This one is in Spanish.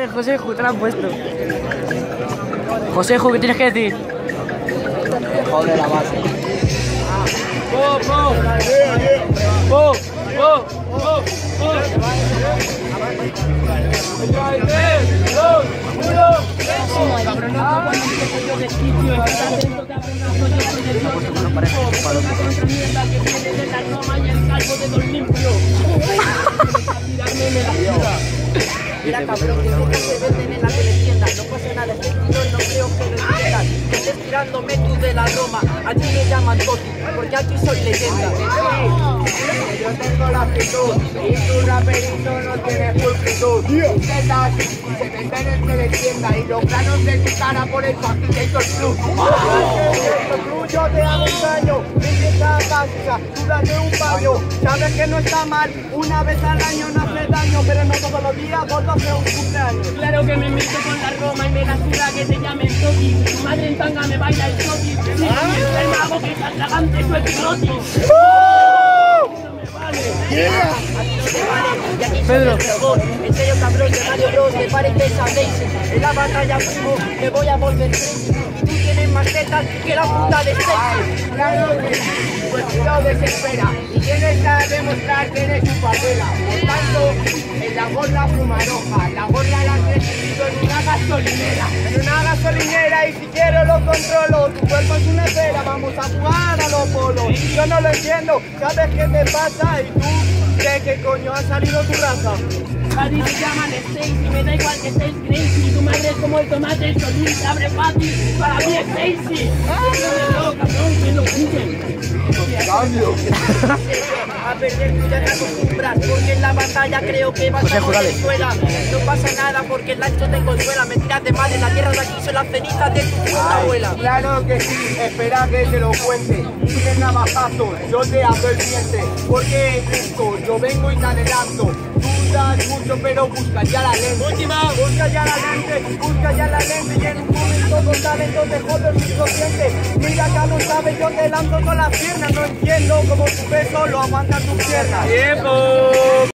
Joder, Joseju, te lo han puesto. Joseju, ¿qué tienes que decir? Joder, la base. Mira, cabrón, que nunca se venden en la teletienda. No pasa nada, este estilo no creo que lo entiendas. Que estés tirándome tú de la Roma. Aquí me llaman Toti, porque aquí soy leyenda. Yo tengo la actitud y tu raperito no tiene pulcritud. Intentas y se venden en teletienda y los planos de tu cara por el Facilitator Plus. Yo te hago un daño, limpieza básica, tú date un baño. Sabes que no está mal, una vez al año no hace daño, pero no todos los días gordo hace un cumpleaños. Claro que me meto con la Roma y me la suda que te llamen Toti. Tu madre en tanga me baila el Toti. Si soy enferma hago que te atragante su epilotis. Pedro. En serio, cabrón, de Mario Bros, me parece esa Daisy. En la batalla primo me voy a volver crazy. Y tú tienes más tetas que la puta de Stacy. Claro que sí, pues no desespera y tienes que demostrar que eres un papela. Por tanto, en la gorra fumaroja, la gorra la has recibido en una gasolinera. En una gasolinera y si quiero lo controlo. Tu cuerpo es una esfera, vamos a jugar a los polos. Yo no lo entiendo, ¿sabes qué te pasa? Y tú, ¿de qué coño ha salido tu raza? A ti te llaman Stacy, me da igual que estés crazy. Tu madre es como el tomate, el solín se abre fácil. Para mí es Stacy. No, cabrón, que lo juzguen. A perder tú ya te acostumbras, porque en la batalla creo que vas a Venezuela. No pasa nada porque el ancho te consuela. Mentiras de madre, la tierra de aquí son las cenizas de tu puta abuela. Claro que sí, espera que te lo cuente. Tienes navajazos, yo te abro el diente. Porque esto, yo vengo y te adelanto. Dudas mucho, pero busca ya la lente. Última. Busca ya la lente y en un momento con talento te jodo el subconsciente. Mira que no sabes, yo te lanzo con las piernas. No entiendo cómo tu peso lo aguanta tus piernas. ¡Tiempo!